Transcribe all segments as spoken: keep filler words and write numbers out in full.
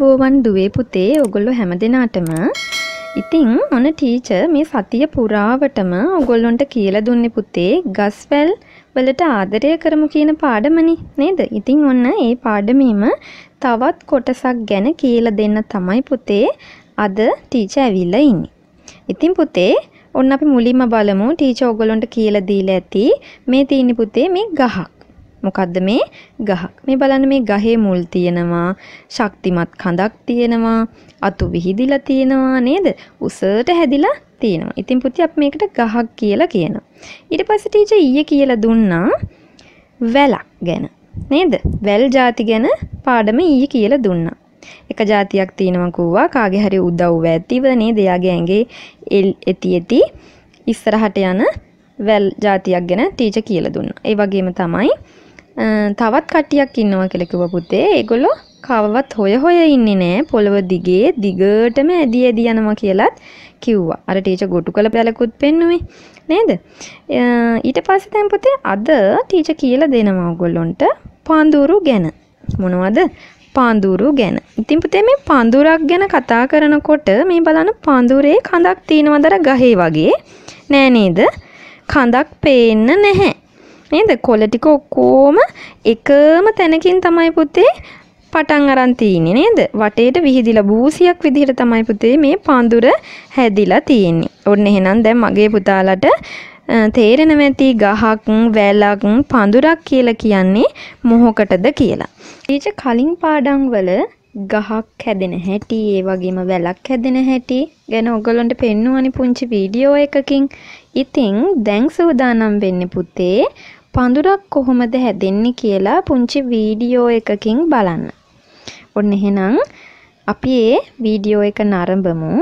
ආයුබෝවන් දුවේ පුතේ ඔයගොල්ලෝ හැමදෙනාටම. ඉතින් මොන ටීචර් මේ සතිය පුරාවටම ඔයගොල්ලන්ට කියලා දුන්නේ පුතේ ගස්වැල් වලට ආදරය කරමු කියන පාඩමනේ නේද? ඉතින් ඔන්න ඒ පාඩමේම තවත් කොටසක් ගැන කියලා දෙන්න තමයි පුතේ අද ටීචර් ඇවිල්ලා ඉන්නේ. ඉතින් පුතේ ඔන්න අපි මුලින්ම බලමු ටීචර් ඔයගොල්ලන්ට කියලා දීලා ඇති මේ තියෙන්නේ පුතේ මේ ගහක්. මොකද්ද මේ ගහක්? මේ බලන්න මේ ගහේ මුල් තියෙනවා, ශක්තිමත් කඳක් තියෙනවා, අතු විහිදිලා තියෙනවා නේද? උසට හැදිලා තියෙනවා. ඉතින් පුතේ අපි මේකට ගහක් කියලා කියනවා. ඊට පස්සේ ටීචර් ඊයේ කියලා දුන්නා වැලක් ගැන. නේද? වැල් ಜಾති ගැන පාඩම ඊයේ කියලා දුන්නා. එක જાතියක් තියෙනවා කිව්වා කාගේ හරි උදව්ව ඇතිව නේද? එයාගේ ඇඟේ එති එති ඉස්සරහට යන වැල් જાතියක් ගැන ටීචර් කියලා දුන්නා. ඒ වගේම තමයි තවත් කට්ටියක් ඉන්නවා කියලා කිව්වා පුතේ. ඒගොල්ලෝ කවවත් හොය හොය ඉන්නේ නෑ. පොළව දිගේ දිගටම ඇදි ඇදි යනවා කියලාත් කිව්වා. අර ටීචර් ගොටු කළ පැලකුත් පෙන්නුවේ නේද? ඊට පස්සේ දැන් පුතේ අද ටීචර් කියලා දෙනවා ඔයගොල්ලන්ට පාඳුරු ගැන. මොනවද? පාඳුරු ගැන. ඉතින් පුතේ මේ පාඳුරක් ගැන කතා කරනකොට මේ බලන්න පාඳුරේ කඳක් තියෙනවද අර ගහේ වගේ? නෑ නේද? කඳක් පේන්න නැහැ. නේද? කොළ ටික ඔක්කොම එකම තැනකින් තමයි පුතේ පටන් අරන් තියෙන්නේ නේද? වටේට විහිදිලා බූසියක් විදිහට තමයි පුතේ මේ පාඳුර හැදිලා තියෙන්නේ. ඔන්න එහෙනම් දැන් මගේ පුතාලට තේරෙනවා ඇති ගහක්, වැලක්, පාඳුරක් කියලා කියන්නේ මොහොකටද කියලා. ඊට කලින් පාඩම් වල ගහක් හැදෙන හැටි, ඒ වගේම වැලක් හැදෙන හැටි ගැන ඔයගොල්ලන්ට පෙන්නුවානේ පුංචි වීඩියෝ එකකින්. ඉතින් දැන් සූදානම් වෙන්නේ පුතේ පඳුරක් කොහොමද හැදෙන්නේ කියලා පුංචි වීඩියෝ එකකින් බලන්න. ඔන්න එහෙනම් අපි ඒ වීඩියෝ එක නරඹමු.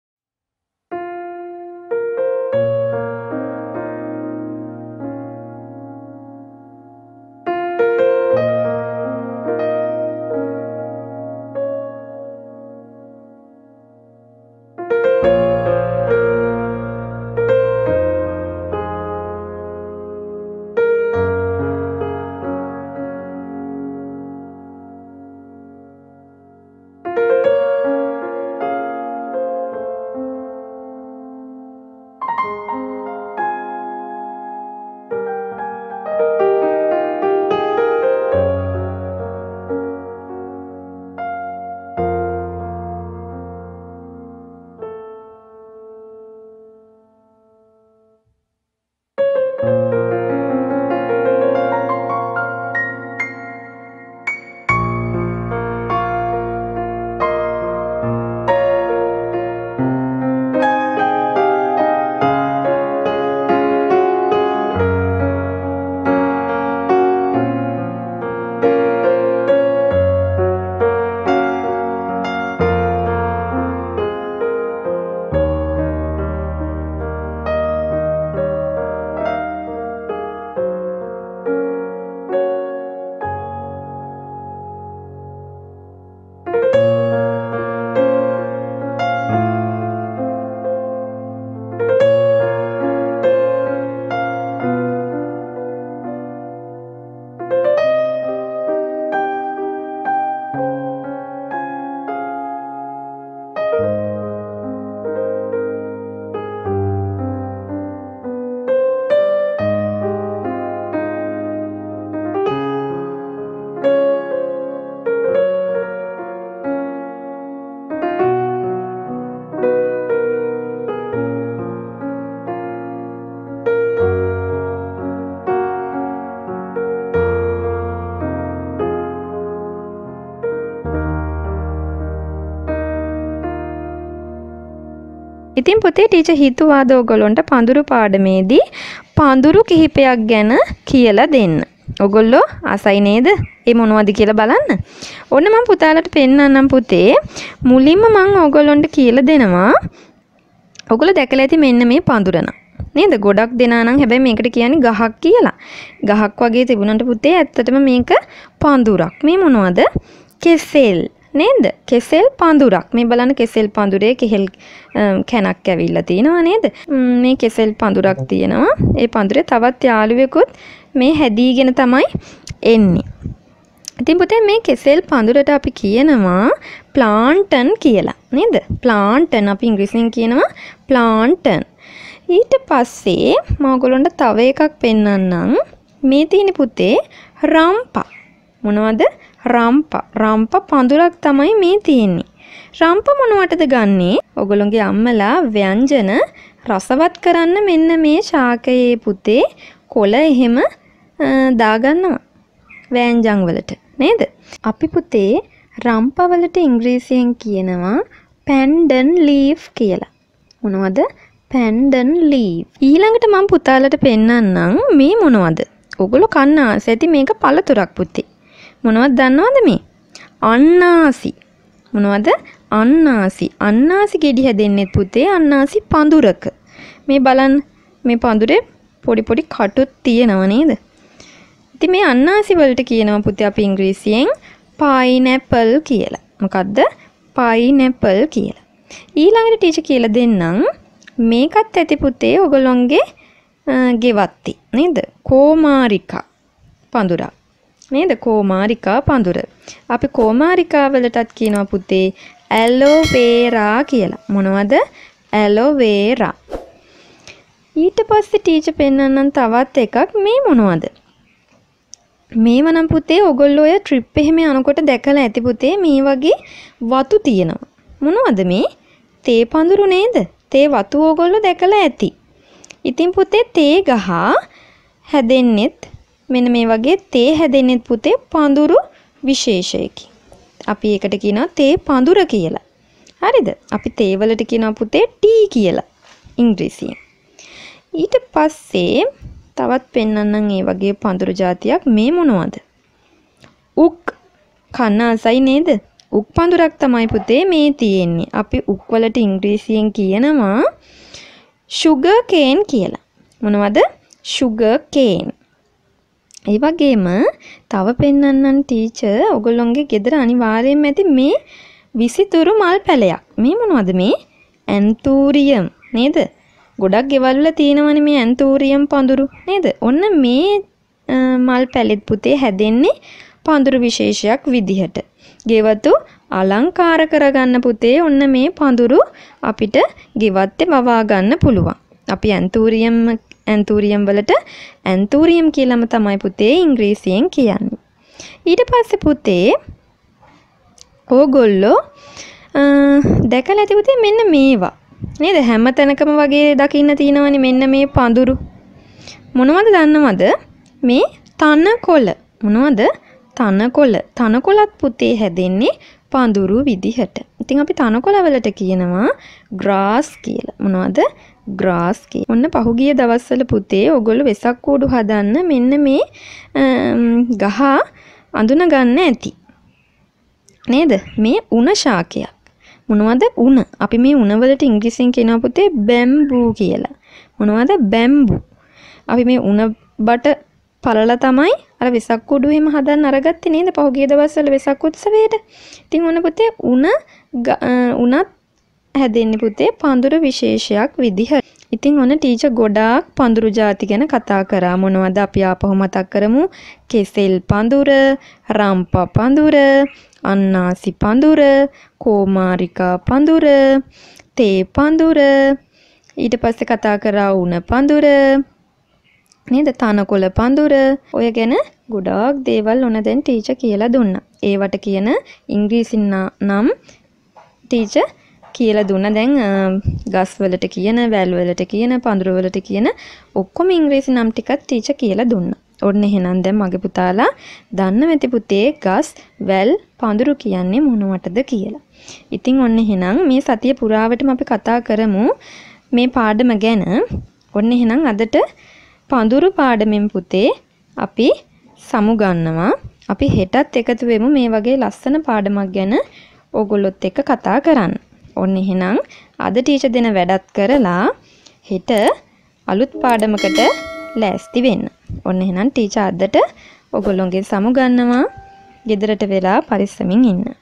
ඉතින් පුතේ ටීචර් හිතුවාද ඔයගොල්ලන්ට පඳුරු පාඩමේදී පඳුරු කිහිපයක් ගැන කියලා දෙන්න. ඔයගොල්ලෝ ආසයි නේද? ඒ මොනවද කියලා බලන්න. ඔන්න මම පුතාලට පෙන්නන්නම් පුතේ. මුලින්ම මම ඔයගොල්ලන්ට කියලා දෙනවා. ඔයගොල්ලෝ දැකලා ඇති මෙන්න මේ පඳුරන. නේද? ගොඩක් දෙනා නම් හැබැයි මේකට කියන්නේ ගහක් කියලා. ගහක් වගේ තිබුණාට පුතේ ඇත්තටම මේක පඳුරක්. මේ මොනවද? කෙසෙල්. නේද? කෙසෙල් පඳුරක්. මේ බලන්න කෙසෙල් පඳුරේ කෙහෙල් කැනක් ඇවිල්ලා තියෙනවා නේද? මේ කෙසෙල් පඳුරක් තියෙනවා. ඒ පඳුරේ තවත් යාළුවෙකුත් මේ හැදීගෙන තමයි එන්නේ. ඉතින් පුතේ මේ කෙසෙල් පඳුරට අපි කියනවා ප්ලාන්ටන් කියලා. නේද? ප්ලාන්ටන් අපි ඉංග්‍රීසියෙන් කියනවා ප්ලාන්ටන්. ඊට පස්සේ මම ඔයගොල්ලන්ට තව එකක් පෙන්නන්නම්. මේ තියෙන පුතේ රම්පා. මොනවද? රම්පා. රම්පා පඳුරක් තමයි මේ තියෙන්නේ. රම්පා මොනවටද ගන්නේ? ඔයගොල්ලෝගේ අම්මලා ව්‍යංජන රසවත් කරන්න මෙන්න මේ ශාකයේ පුතේ කොළ එහෙම දාගන්නවා. වෑංජන් වලට නේද? අපි පුතේ රම්පා වලට ඉංග්‍රීසියෙන් කියනවා පැන්ඩන් ලීෆ් කියලා. මොනවද? Pandan leaf. ඊළඟට මම පුතාලට පෙන්නන්නම් මේ මොනවද? ඔයගොල්ලෝ කන්න ආස ඇති මේක පළතුරක් පුතේ. මොනවද දන්නවද මේ? අන්නාසි. මොනවද? අන්නාසි. අන්නාසි ගෙඩි හැදෙන්නේ පුතේ අන්නාසි පඳුරක. මේ බලන්න මේ පඳුරේ පොඩි පොඩි කටුත් තියෙනව නේද? ඉතින් මේ අන්නාසි වලට කියනවා පුතේ අපි ඉංග්‍රීසියෙන් පයිනැපල් කියලා. මොකද්ද? පයිනැපල් කියලා. ඊළඟට ටීචර් කියලා දෙන්නම් මේකත් ඇති පුතේ ඔයගොල්ලොන්ගේ ගෙවත්ති නේද? කෝමාරිකා පඳුරක්. නේද? කෝමාරිකා පඳුර. අපි කෝමාරිකා වලටත් කියනවා පුතේ ඇලෝවේරා කියලා. මොනවද? ඇලෝවේරා. ඊට පස්සේ ටීචර් පෙන්නන්නම් තවත් එකක් මේ මොනවද? මේව නම් පුතේ ඔයගොල්ලෝ ඔය ට්‍රිප් එහෙම යනකොට දැකලා ඇති පුතේ මේ වගේ වතු තියෙනවා. මොනවද මේ? තේ පඳුරු නේද? තේ වතු ඔයගොල්ලෝ දැකලා ඇති. ඉතින් පුතේ තේ ගහ හැදෙන්නෙත් මෙන්න මේ වගේ තේ හැදෙන්නෙත් පුතේ පඳුරු විශේෂයකින්. අපි ඒකට කියනවා තේ පඳුර කියලා. හරිද? අපි තේ වලට කියනවා පුතේ ටී කියලා ඉංග්‍රීසියෙන්. ඊට පස්සේ තවත් පෙන්නන්නම් ඒ වගේ පඳුරු జాතියක් මේ මොනවද? උක්. කන්න ආසයි නේද? උක් පඳුරක් තමයි පුතේ මේ තියෙන්නේ. අපි උක් වලට ඉංග්‍රීසියෙන් කියනවා sugar cane කියලා. මොනවද? sugar cane. ඒ වගේම තව පෙන්නන්නම් ටීචර් ඔයගොල්ලොන්ගේ ගෙදර අනිවාර්යයෙන්ම ඇති මේ විසිතුරු මල් පැලයක්. මේ මොනවද මේ? ඇන්තූරියම් නේද? ගොඩක් ගෙවල් වල තියෙනවනේ මේ ඇන්තූරියම් පඳුරු නේද? ඔන්න මේ මල් පැලෙත් පුතේ හැදෙන්නේ පඳුරු විශේෂයක් විදිහට. ගෙවතු අලංකාර කරගන්න පුතේ ඔන්න මේ පඳුරු අපිට ගෙවත්තේ වවා ගන්න පුළුවන්. අපි ඇන්තූරියම් ඇන්තූරියම් වලට ඇන්තූරියම් කියලාම තමයි පුතේ ඉංග්‍රීසියෙන් කියන්නේ. ඊට පස්සේ පුතේ ඕගොල්ලෝ දැකලා ඇති පුතේ මෙන්න මේවා. නේද? හැම තැනකම වගේ දකින්න තියෙනවනේ මෙන්න මේ පඳුරු. මොනවද දන්නවද? මේ තනකොළ. මොනවද? තනකොළ. තනකොළත් පුතේ හැදෙන්නේ පඳුරු විදිහට. ඉතින් අපි තනකොළ වලට කියනවා grass කියලා. මොනවද? grass කියලා. ඔන්න පහුගිය දවස්වල පුතේ ඔයගොල්ලෝ වෙසක් කූඩු හදන්න මෙන්න මේ ගහ අඳුන ගන්න ඇති. නේද? මේ උණ ශාකයක්. මොනවද? උණ. අපි මේ උණ වලට ඉංග්‍රීසියෙන් කියනවා පුතේ බැම්බූ කියලා. මොනවද? බැම්බූ. අපි මේ උණ බට පළලා තමයි අර වෙසක් කුඩු එහෙම හදන්න අරගත්තේ නේද? පහුගිය දවස්වල වෙසක් උත්සවයේට. ඉතින් ඔන්න පුතේ උණ උණත් හැදෙන්නේ පුතේ පඳුරු විශේෂයක් විදිහට. ඉතින් ඔන්න ටීචර් ගොඩාක් පඳුරු ಜಾති ගැන කතා කරා. මොනවද? අපි ආපහු මතක් කරමු. කෙසෙල් පඳුර, රම්පා පඳුර, අන්නාසි පඳුර, කෝමාරිකා පඳුර, තේ පඳුර, ඊට පස්සේ කතා කරා උණ පඳුර නේද? තනකොළ පඳුර. ඔය ගැන ගොඩාක් දේවල් ඔන්න දැන් ටීචර් කියලා දුන්නා. ඒවට කියන ඉංග්‍රීසි නම් ටීචර් කියලා දුන්නා. දැන් ගස් වලට කියන, වැල් වලට කියන, පඳුර වලට කියන ඔක්කොම ඉංග්‍රීසි නම් ටිකක් ටීචර් කියලා දුන්නා. ඔන්න එහෙනම් දැන් මගේ පුතාලා දන්න වෙති පුතේ ගස්, වැල්, පඳුරු කියන්නේ මොනවටද කියලා. ඉතින් ඔන්න එහෙනම් මේ සතිය පුරාවටම අපි කතා කරමු මේ පාඩම ගැන. ඔන්න එහෙනම් අදට පඳුරු පාඩමෙන් පුතේ අපි සමු ගන්නවා. අපි හෙටත් එකතු වෙමු මේ වගේ ලස්සන පාඩමක් ගැන ඕගොල්ලොත් එක්ක කතා කරන්න. ඔන්න එහෙනම් අද ටීචර් දෙන වැඩත් කරලා හෙට අලුත් පාඩමකට ලෑස්ති වෙන්න. ඔන්න එහෙනම් ටීචර් අදට ඔයගොල්ලෝගෙන් සමු ගන්නවා. ගෙදරට වෙලා පරිස්සමින් ඉන්න.